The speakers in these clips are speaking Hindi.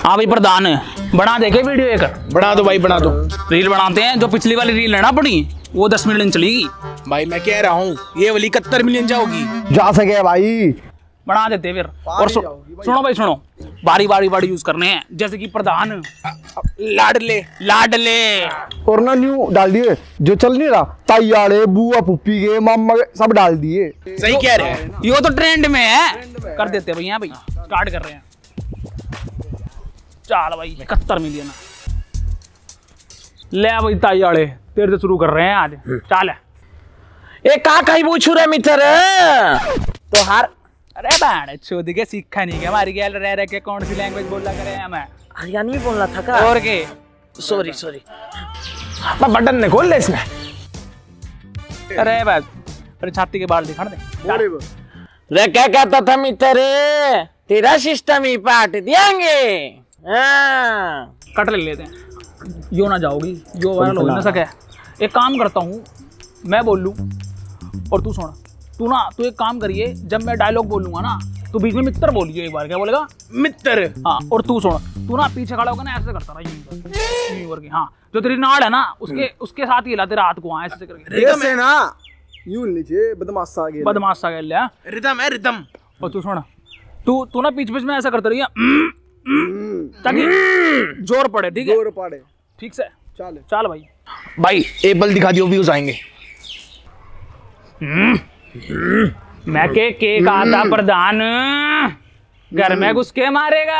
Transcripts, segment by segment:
हाँ भाई प्रधान बना देखे वीडियो एक। बना दो भाई, बना दो। रील बनाते हैं, जो पिछली वाली रील है ना अपनी, वो 10 मिलियन चलेगी भाई मैं कह रहा हूँ ये वाली 71 मिलियन जाओगी। जा सके भाई, बना देते फिर। और सुनो भाई सुनो, बारी बारी यूज करने हैं, जैसे कि प्रधान लाडले लाडले और ना न्यू डाल दिए जो चल नहीं रहा, ताइयाड़े बुआ पुप्पी के मामा के सब डाल दिए। सही कह रहे हैं, ये तो ट्रेंड में है, कर देते हैं भैया। भाई स्टार्ट कर रहे हैं। चल भाई 71 मिलियन ले भाई, ताइयाड़े तेरे से शुरू कर रहे हैं आज। चल एक का ही पूछू रहे मित्र तो हार। अरे बैंड चोद के सीखा नहीं क्या, हमारी गैल रह के कौन सी लैंग्वेज बोला करे हमें, हरियाणवी बोलना था का? और के सॉरी बटन ने खोल ले इसने। अरे बस अरे छाती के बाल दिखा दे। रे क्या कहता था मित्र, तेरा सिस्टम ही पाट देंगे। कट ले लेते हैं, यो ना जाओगी, यो वायरल हो ना सके। एक काम करता हूँ, मैं बोल लूँ और तू सुन। तू एक काम करिए, जब मैं डायलॉग बोलूंगा ना तो बीच में मित्र बोलिए एक बार। क्या बोलेगा? मित्र। हाँ, और तू सुन, तू ना पीछे खड़ा होगा ना, ऐसे करता रहा यूं करके। हाँ, जो तेरी नाड़ है ना उसके साथ ही हिला तेरा हाथ को, ऐसे करके ऐसे ना यूं नीचे बदमाश सा गेल रिदम है रिदम। और तू सुन, तू ना बीच में ऐसा करता रहिए ताकि जोर पड़े। ठीक है, जोर पड़े, ठीक से। चल भाई भाई एप्पल दिखा दियो, व्यूज आएंगे। मैं के आता प्रधान घर में घुस के मारेगा,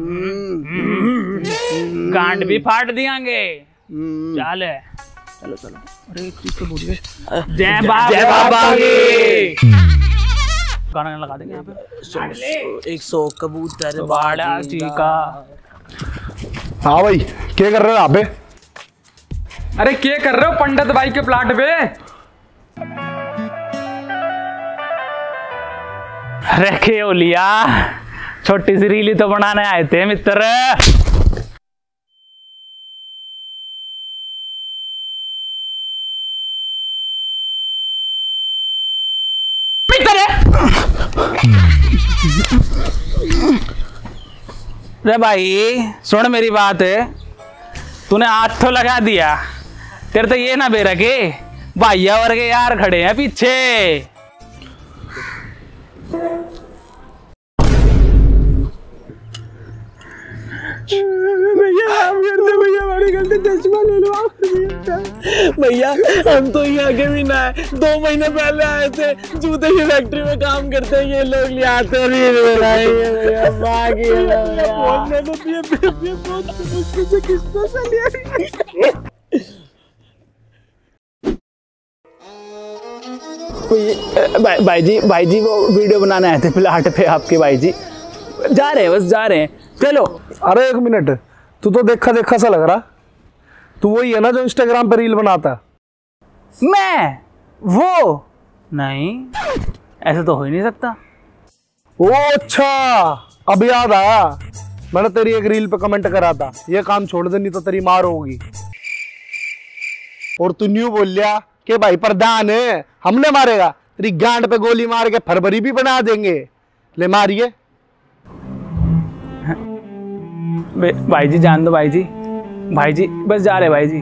गांड भी फाड़ दियांगे। चलो अरे एक चीज तो बोलिए, जय बाबा की गाना लगा देंगे यहाँ पे। 100 कबूतर बाड़ा जी का। हाँ भाई क्या कर रहे हो आप? अरे क्या कर रहे हो पंडित भाई के प्लाट पे? रखे ओलिया, छोटी सी रीली तो बनाने आए थे मित्र। रे भाई सुन मेरी बात, तूने हाथ तो लगा दिया, तेरे तो ये ना बेरा के भाइया वर्गे यार खड़े हैं पीछे। भैया हमारी गलती, चश्मा ले लो भैया। हम तो यहाँ के भी ना है, 2 महीने पहले आए थे, जूते की फैक्ट्री में काम करते हैं ये लोग, ले आते भाई जी वो वीडियो बनाने आए थे प्लाट पे आपके। भाई जी जा रहे हैं, बस जा रहे हैं, चलो। अरे एक मिनट, तू तो देखा सा लग रहा। तू वही है ना जो इंस्टाग्राम पे रील बनाता? मैं वो नहीं, ऐसे तो हो ही नहीं सकता। ओ अच्छा, अब याद आया, मैंने तेरी एक रील पे कमेंट करा था, ये काम छोड़ दे नहीं तो तेरी मार होगी। और तू न्यू बोल लिया कि भाई प्रधान है, हमने मारेगा, तेरी गांड पे गोली मार के फरवरी भी बना देंगे। ले मारिए भाई जी, जान दो भाई जी, बस जा रहे भाई जी।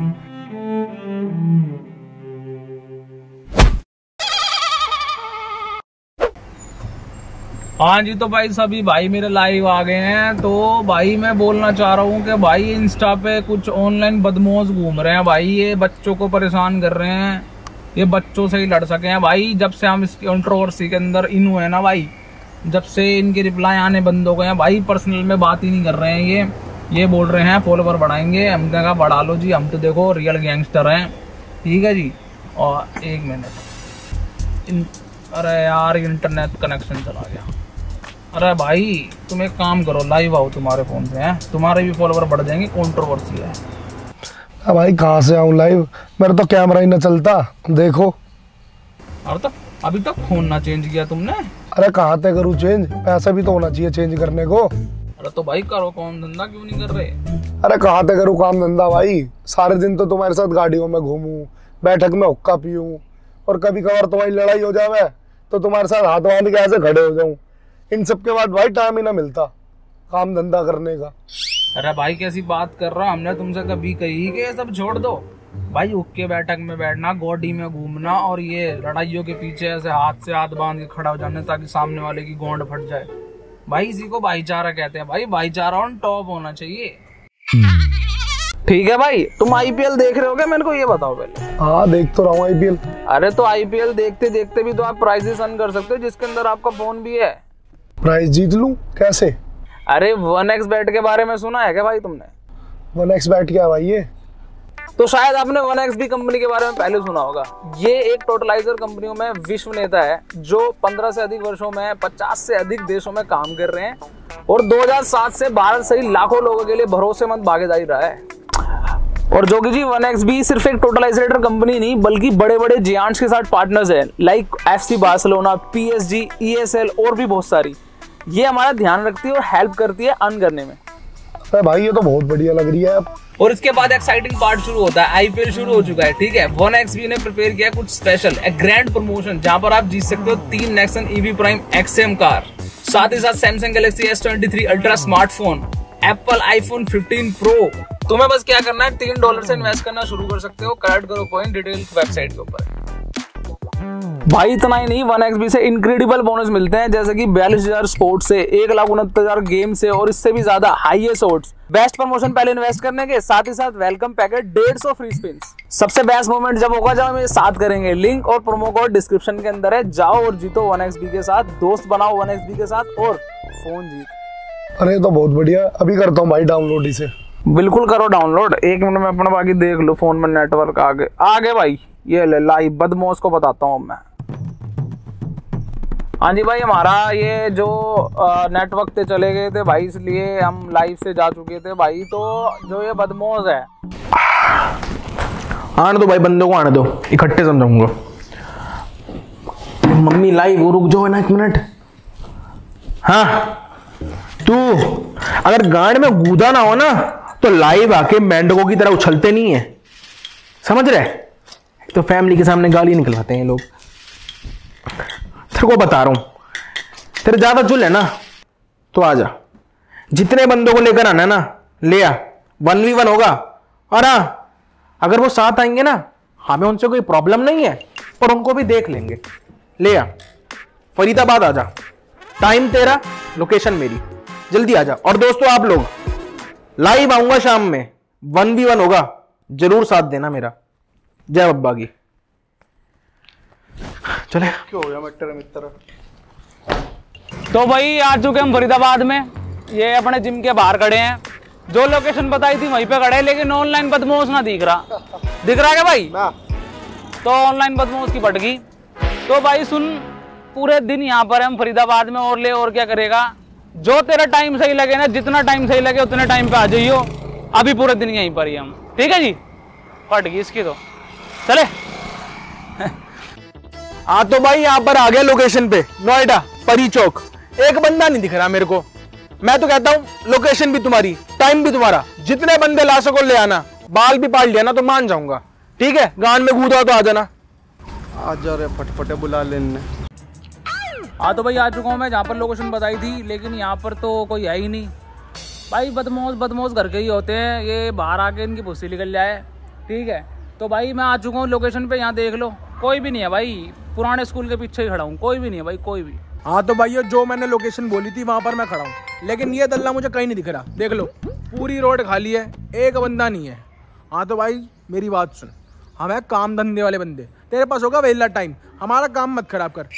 हाँ जी, तो भाई सभी भाई मेरे लाइव आ गए हैं। तो भाई मैं बोलना चाह रहा हूँ कि भाई इंस्टा पे कुछ ऑनलाइन बदमाश घूम रहे हैं भाई, ये बच्चों को परेशान कर रहे हैं, ये बच्चों से ही लड़ सके हैं भाई। जब से हम इस कंट्रोवर्सी के अंदर इन हुए ना भाई, जब से इनके रिप्लाई आने बंद हो गए हैं भाई, पर्सनल में बात ही नहीं कर रहे हैं। ये बोल रहे हैं फॉलोवर बढ़ाएंगे, हम कहा बढ़ा लो जी, हम तो देखो रियल गैंगस्टर हैं, ठीक है जी। और एक मिनट, अरे यार इंटरनेट कनेक्शन चला गया। अरे भाई तुम एक काम करो, लाइव आओ तुम्हारे फोन से, हैं तुम्हारे भी फॉलोवर बढ़ जाएंगे, कंट्रोवर्सी है। भाई कहाँ से आऊँ लाइव, मेरा तो कैमरा ही ना चलता, देखो। अरे तो अभी तक फोन ना चेंज किया तुमने? अरे कहाँ तक करूँ चेंज, पैसा भी तो होना चाहिए चेंज करने को। अरे तो भाई करो, काम धंधा क्यों नहीं कर रहे? अरे कहाँ तक करूँ काम धंधा भाई, सारे दिन तो तुम्हारे साथ गाड़ियों में घूमूं, बैठक में हुक्का पीऊं, और कभी कभार तुम्हारी लड़ाई हो जावे तो तुम्हारे साथ हाथ बांध के ऐसे खड़े हो जाऊं। इन सब के बाद भाई टाइम ही ना मिलता काम धंधा करने का। अरे भाई कैसी बात कर रहा, हमने तुमसे कभी कही कि ये सब छोड़ दो। भाई उठ के बैठक में बैठना, गोडी में घूमना और ये लड़ाइयों के पीछे ऐसे हाथ से हाथ बांध के खड़ा हो जाना ताकि सामने वाले की गोंड फट जाए, भाई इसी को भाईचारा कहते हैं। भाई भाईचारा ऑन टॉप होना चाहिए। ठीक है भाई, तुम आईपीएल देख रहे हो क्या? मेरे को ये बताओ पहले। हाँ देख तो रहा हूँ आईपीएल। अरे तो आईपीएल देखते देखते भी तो आप प्राइजेस अर्न कर सकते हो, जिसके अंदर आपका फोन भी है। प्राइज जीत लूं कैसे? अरे 1xBet के बारे में सुना है क्या भाई तुमने? 1xBet क्या है भाई ये? तो शायद आपने 1xBet कंपनी के बारे में पहले सुना होगा। ये एक टोटलाइजर कंपनियों में विश्व नेता है जो 15 से अधिक वर्षों में 50 से अधिक देशों में काम कर रहे हैं और 2007 से भारत सहित लाखों लोगों के लिए भरोसेमंद भागीदारी रहा है। और जो कि जी 1xBet सिर्फ एक टोटलाइजर कंपनी नहीं बल्कि बड़े बड़े जियांट्स के साथ पार्टनर्स है, like FC Barcelona, PSG, ESL और भी बहुत सारी। ये हमारा ध्यान रखती है और हेल्प करती है अर्न करने में। अरे भाई ये तो बहुत बढ़िया लग रही है। और इसके बाद एक्साइटिंग पार्ट शुरू होता है। आईपीएल शुरू हो चुका है, ठीक है। 1xBet ने प्रिपेयर किया कुछ स्पेशल, एक ग्रैंड प्रमोशन जहां पर आप जीत सकते हो 3 Nexon EV prime XM car, साथ ही साथ Samsung Galaxy S23 Ultra smartphone, Apple iPhone 15 Pro. तुम्हें बस क्या करना है, $3 से इन्वेस्ट करना शुरू कर सकते हो। कलेक्ट करो पॉइंट डिटेल वेबसाइट के ऊपर। भाई इतना ही नहीं, 1xBet से इनक्रेडिबल बोनस मिलते हैं, जैसे कि 42,000 स्पोर्ट्स से, 1,69,000 गेम से और इससे भी ज्यादा हाईएस्ट ओड्स। बेस्ट प्रमोशन पहले इन्वेस्ट करने के, साथ ही साथ वेलकम पैकेट 150 फ्री स्पिन्स। सबसे बेस्ट मोमेंट जब होगा जब हम ये साथ करेंगे। लिंक और प्रोमो कोड डिस्क्रिप्शन के अंदर है, जाओ और जीतो 1xBet के साथ, दोस्त बनाओ 1xBet के साथ और फोन जीत। अरे तो बहुत बढ़िया, अभी करता हूँ भाई डाउनलोड इसे। बिल्कुल करो डाउनलोड, 1 मिनट में अपना बाकी देख लो। फोन में नेटवर्क आगे भाई, ये ले लाइव बदमोश को बताता हूँ मैं। हाँ जी भाई, हमारा ये जो नेटवर्क पे चले गए थे भाई, इसलिए हम लाइव से जा चुके थे भाई। तो जो ये बदमोश है, आने दो भाई, बंदों को आने दो, इकट्ठे समझाऊंगा। मम्मी लाइव वो रुक जाओ ना 1 मिनट। हाँ तू अगर गांड में गूदा ना हो ना तो लाइव आके मेंढकों की तरह उछलते नहीं है, समझ रहे? तो फैमिली के सामने गाली निकलवाते हैं ये लोग। तेरे को बता रहा हूं, तेरे ज्यादा चुल है ना तो आजा, जितने बंदों को लेकर आना है ना ले आ, 1v1 होगा। और हाँ, अगर वो साथ आएंगे ना, हमें उनसे कोई प्रॉब्लम नहीं है, पर उनको भी देख लेंगे। ले आ, फरीदाबाद आजा, टाइम तेरा, लोकेशन मेरी, जल्दी आजा। और दोस्तों आप लोग, लाइव आऊंगा शाम में, 1v1 होगा, जरूर साथ देना मेरा। जय बब्बा की। चले क्यों हो गया मित्र? तो भाई आ चुके हम फरीदाबाद में। ये अपने जिम के बाहर खड़े हैं, जो लोकेशन बताई थी वहीं पे खड़े हैं, लेकिन ऑनलाइन बदमोश ना दिख रहा। दिख रहा है क्या भाई? तो ऑनलाइन बदमोश की पट गई। तो भाई सुन, पूरे दिन यहाँ पर हम फरीदाबाद में, और ले और क्या करेगा। जो तेरा टाइम सही लगे ना, जितना टाइम सही लगे उतने टाइम पे आ जाइयो। अभी पूरे दिन यहीं पर ही हम, ठीक है जी। पट गई इसकी तो, चले। हाँ तो भाई यहाँ पर आ गया लोकेशन पे, नोएडा परी चौक। एक बंदा नहीं दिख रहा मेरे को। मैं तो कहता हूँ लोकेशन भी तुम्हारी, टाइम भी तुम्हारा, जितने बंदे ला सको ले आना। बाल भी पाल लिया ना तो मान जाऊंगा, ठीक है? गान में कूदा तो आ जाना। आज जा रहे फटफटे बुला लेने। हाँ तो भाई आ चुका हूँ मैं जहाँ पर लोकेशन बताई थी, लेकिन यहाँ पर तो कोई है ही नहीं भाई। बदमोश घर के ही होते हैं, ये बाहर आके इनकी भुस्सी निकल जाए, ठीक है। तो भाई मैं आ चुका हूँ लोकेशन पे, यहाँ देख लो, कोई भी नहीं है भाई। पुराने स्कूल के पीछे ही खड़ा हूँ, कोई भी नहीं है भाई, कोई भी। हाँ तो भाई जो मैंने लोकेशन बोली थी वहां पर मैं खड़ा हूँ, लेकिन ये दल्ला मुझे कहीं नहीं दिख रहा। देख लो, पूरी रोड खाली है, एक बंदा नहीं है। हाँ तो भाई मेरी बात सुन, हम है काम धंधे वाले बंदे, तेरे पास होगा वेला टाइम, हमारा काम मत खराब कर।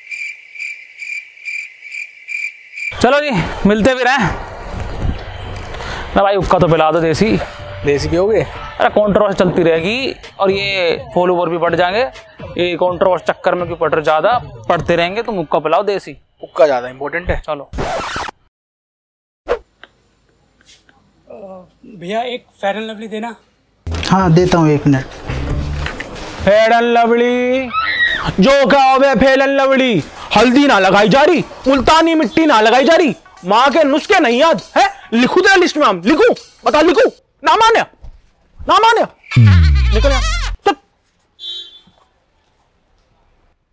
चलो जी, मिलते भी रहे ना भाई। हुक्का तो पिला दो, देसी पियोगे? अरे कॉन्ट्रोवर्स चलती रहेगी और ये फॉलोवर भी बढ़ जाएंगे। ये कॉन्ट्रोवर्स चक्कर में क्यों पड़ रहे, ज्यादा पढ़ते रहेंगे। तुम हुक्का पिलाओ देसी, हुक्का ज्यादा इंपॉर्टेंट है। चलो भैया एक फेयर एंड लवली देना। हाँ देता हूँ, 1 मिनट। फेयर एंड लवली जो क्या हो गया? फेयर एंड लवली हल्दी ना लगाई जा रही, मुल्तानी मिट्टी ना लगाई जा रही, माँ के नुस्खे नहीं याद है? लिखू तेरा लिस्ट में, हम लिखू, बता लिखू? ना मान्या, ना मान्या, निकल यहाँ।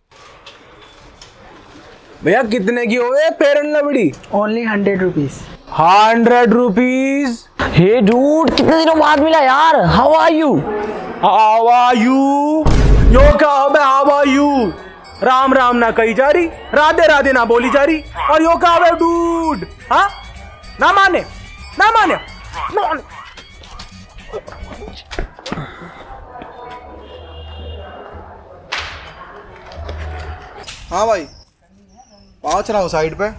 भैया कितने की हो गए Fair and Lovely? Only 100 rupees. 100 rupees. Hey dude, कितने दिनों बाद मिला यार। How are you? How are you? Yo क्या बे how are you? Ram Ram ना कही जा रही, राधे राधे ना बोली जा रही, और यो क्या बे डूड? हाँ ना माने, ना माने, ना माने। हाँ भाई, पहुंच रहा हूँ साइड पे।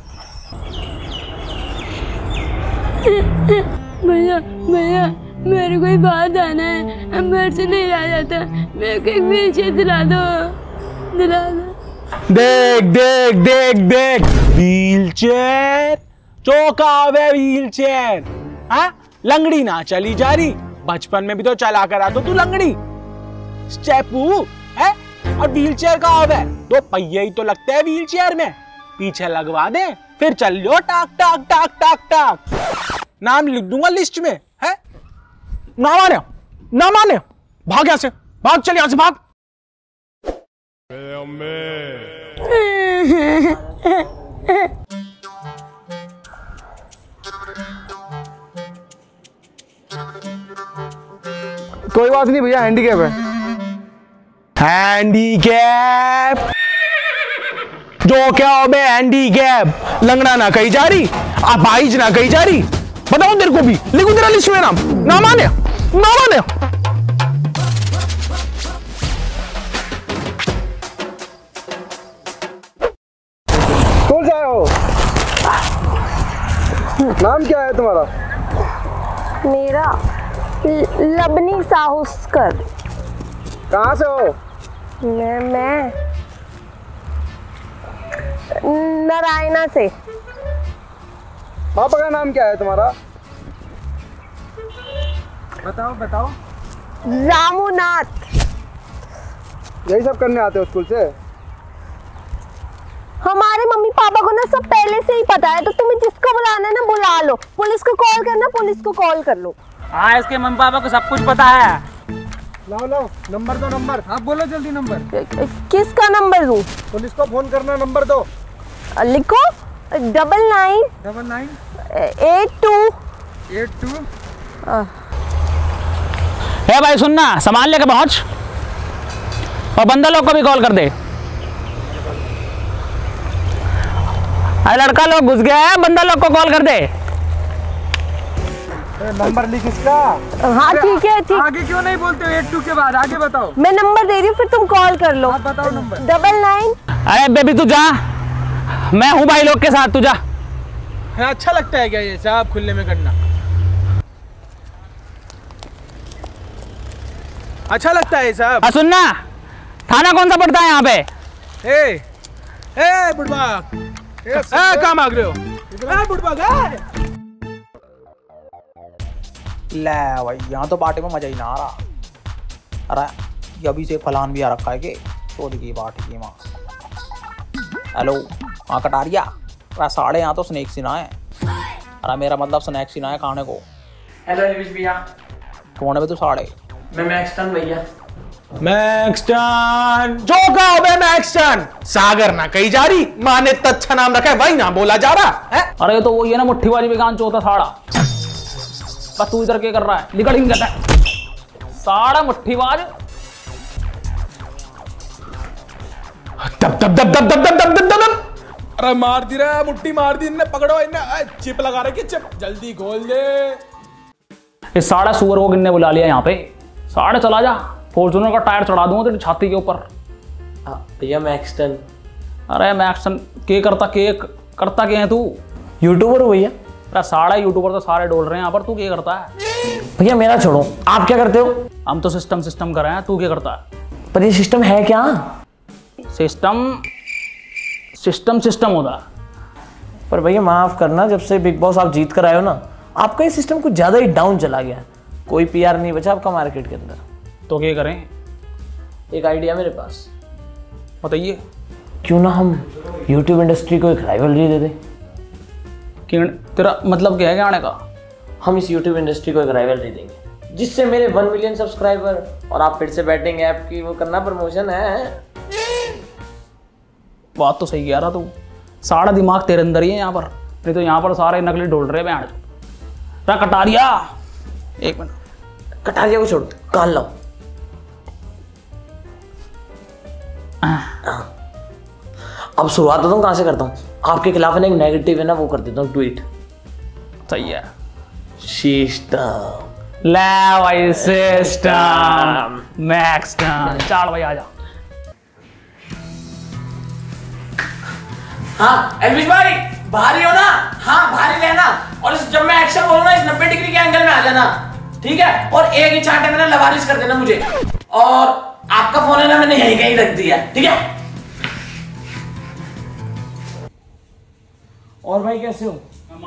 भैया भैया, मेरे को बाहर जाना है, मेरे से नहीं रहा जाता, मेरे को एक व्हीलचेयर दिला दो, दिला दो। देख देख देख देख, व्हीलचेयर चौका वे व्हीलचेयर। हाँ लंगड़ी ना चली जा रही, बचपन में भी तो चला करा तो तू लंगड़ी। स्टेपू है और व्हीलचेयर का है, 2 पहिए ही तो लगते हैं व्हीलचेयर में, पीछे लगवा दे फिर चल लो टाक टाक टाक टाक टाक। नाम लिख दूंगा लिस्ट में है। ना माने, ना माने, भाग यहां से, भाग, चल यहां से भाग। कोई बात नहीं भैया, हैंडीकैप है। हैंडीकैप जो क्या हो बे? हैंडीकैप लंगड़ा ना कही जा रही, अपाहिज ना कही जा रही। बताओ तेरे को भी लिखूं तेरा लिस्ट में नाम? ना माने, ना माने। कौन सा हो? नाम क्या है तुम्हारा? मेरा लबनी साहुस्कर। कहाँ से हो? मैं नारायणा से। पापा का नाम क्या है तुम्हारा? बताओ बताओ। रामूनाथ। यही सब करने आते हो स्कूल से? हमारे मम्मी पापा को ना सब पहले से ही पता है, तो तुम्हें जिसको बुलाना है ना बुला लो, पुलिस को कॉल करना, पुलिस को कॉल कर लो। हाँ, इसके मम्मी पापा को सब कुछ पता है। लाओ लाओ, नंबर दो, नंबर। आप बोलो जल्दी नंबर। किसका नंबर दूं? पुलिस को फोन करना, नंबर दो। लिखो 99 82 है भाई, सुनना, सामान लेके पहुंच और बंदा लोग को भी कॉल कर दे। अरे लड़का लोग घुस गया है, बंदा लोग को कॉल कर दे। नंबर लिख इसका। हाँ ठीक है, ठीक। आगे क्यों नहीं बोलते हो 82 के बाद? आगे बताओ। मैं नंबर दे रही हूँ, फिर तुम कॉल कर लो। आप बताओ नंबर। 99। अरे बेबी तू जा, मैं हूँ भाई लोग के साथ, तू जा। अच्छा लगता है क्या ये साहब खुले में करना? अच्छा लगता है साहब? सुनना, थाना कौन सा पड़ता है यहाँ पे? ए बुढ़वा, कहाँ मांग रहे हो? बुढ़वा ले भाई, यहाँ तो पार्टी में मजा ही ना आ रहा। अरे अभी से फलान भी आ रखा है कि चोरी की पार्टी की माँ। हेलो, हाँ कटारिया। अरे साढ़े यहाँ तो स्नैक्स ही ना है। अरे मेरा मतलब स्नैक्स ही ना है खाने को। हेलो निविश भैया। कौन है बे तू? साढ़े मैं मैक्सटन भैया। मैक्सटन जो का हो मैक्सटन, सागर ना कही जा रही, माँ ने अच्छा नाम रखा है, वही ना बोला जा रहा है। अरे तो वो ये ना मुट्ठीबाजी में कान चौथा साड़ा। बस तू इधर क्या कर रहा है? निकल ही कहता है साड़ा मुट्ठीबाज। दब दब दब दब दब दब दब दब दब। अरे मार दी रहा, मुट्ठी मार दी इन्हें, पकड़ो इन्हें, चिप लगा रखी, चिप जल्दी खोल दे। इस साड़ा सुअर को किन्ने बुला लिया यहाँ पे? साढ़े चला जा, फॉर्च्यूनर का टायर चढ़ा दूंगा तेरी छाती के ऊपर। भैया मैक्सटन। अरे मैक्सटन के करता के है तू? यूट्यूबर हो भैया। अरे साड़ा यूट्यूबर तो सारे डोल रहे हैं यहाँ पर, तू क्या करता है? भैया मेरा छोड़ो, आप क्या करते हो? हम तो सिस्टम कर रहे हैं, तू क्या करता है? पर ये सिस्टम है क्या? सिस्टम होता। पर भैया माफ करना, जब से बिग बॉस आप जीत कर आए हो ना, आपका ये सिस्टम कुछ ज्यादा ही डाउन चला गया। कोई पीआर नहीं बचा आपका मार्केट के अंदर। तो क्या करें? एक आइडिया मेरे पास, बताइए। क्यों ना हम यूट्यूब इंडस्ट्री को एक राइवलरी दे दें? तेरा मतलब क्या है कहने का? हम इस यूट्यूब इंडस्ट्री को एक राइवलरी देंगे, जिससे मेरे 1 मिलियन सब्सक्राइबर और आप फिर से बैटिंग ऐप की वो करना, प्रमोशन है। बात तो सही कह रहा तू, सारा दिमाग तेरे अंदर ही है यहाँ पर। नहीं तो यहाँ पर सारे नकली ढूंढ रहे हैं। कटारिया, एक मिनट, कटारिया को छोड़, कान लाओ। अब शुरुआत बताऊँ कहाँ से करता हूँ? आपके खिलाफ है ना एक नेगेटिव है ना, वो कर देता हूँ ट्वीट। सही है। सिस्टम ले भाई, सिस्टम नेक्स्ट चल भाई आजा। हाँ एल्विश भाई, भारी हो ना? हाँ भारी लेना, और जब मैं एक्शन बोलूँ इस 90 डिग्री के एंगल में आ जाना, ठीक है? और एक ही चांटे में ना लवारिश कर देना मुझे। और आपका फोन है ना मैंने यहीं कहीं रख दिया, ठीक है? और भाई कैसे हो?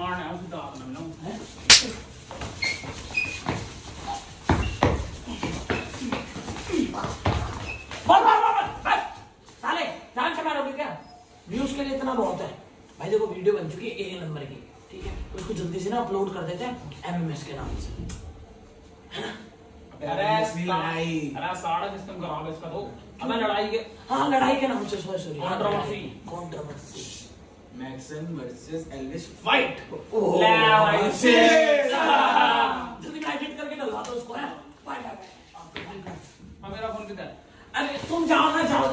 साले जान से मारोगे क्या? व्यूज के लिए इतना बहुत है भाई। देखो वीडियो बन चुकी है 1 नंबर की, ठीक है? उसको जल्दी से ना अपलोड कर देते हैं MMS के नाम से, है ना? अरे सारा सिस्टम खराब है इसका तो। अब लड़ाई के, हाँ लड़ाई के नाम से, sorry controversy Maxtern versus Elvish fight. जल्दी मैं एडिट करके डलवा दो उसको, है? Bye bye. मेरा फोन किधर है? अरे तुम जाओ ना, जाओ।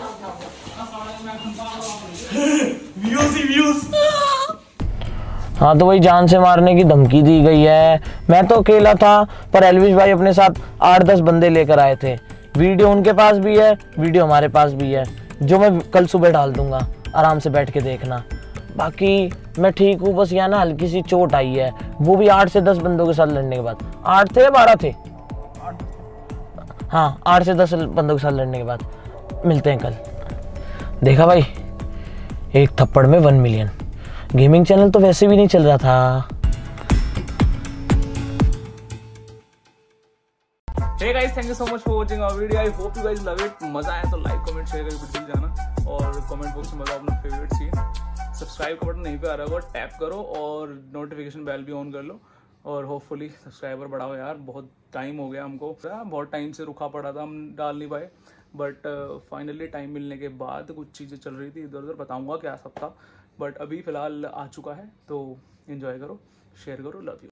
हाँ तो वही जान से मारने की धमकी दी गई है। मैं तो अकेला था, पर एल्विश भाई अपने साथ 8-10 बंदे लेकर आए थे। वीडियो उनके पास भी है, वीडियो हमारे पास भी है, जो मैं कल सुबह डाल दूंगा, आराम से बैठ के देखना। बाकी मैं ठीक हूँ, बस यहाँ ना हल्की सी चोट आई है, वो भी 8 से 10 बंदों के साथ लड़ने के बाद। 8 थे या 12 थे? हाँ 8 से 10 बंदों के साथ लड़ने के बाद। मिलते हैं कल। देखा भाई, एक थप्पड़ में 1 मिलियन। गेमिंग चैनल तो वैसे भी नहीं चल रहा था। Hey guys, thank you so much for watching our video. I hope you guys love it. मजा आया तो लाइक कमेंट शेयर करके बिल्कुल जाना, और कमेंट बॉक्स में बताओ अपना फेवरेट सीन। सब्सक्राइब का बटन नहीं पे आ रहा होगा, टैप करो और नोटिफिकेशन बेल भी ऑन कर लो, और होपफुली सब्सक्राइबर बढ़ाओ यार। बहुत टाइम हो गया हमको, बहुत टाइम से रुका पड़ा था, हम डाल नहीं पाए, बट फाइनली टाइम मिलने के बाद कुछ चीज़ें चल रही थी इधर उधर, बताऊँगा क्या सब था, बट अभी फ़िलहाल आ चुका है। तो एंजॉय करो, शेयर करो, लव यू।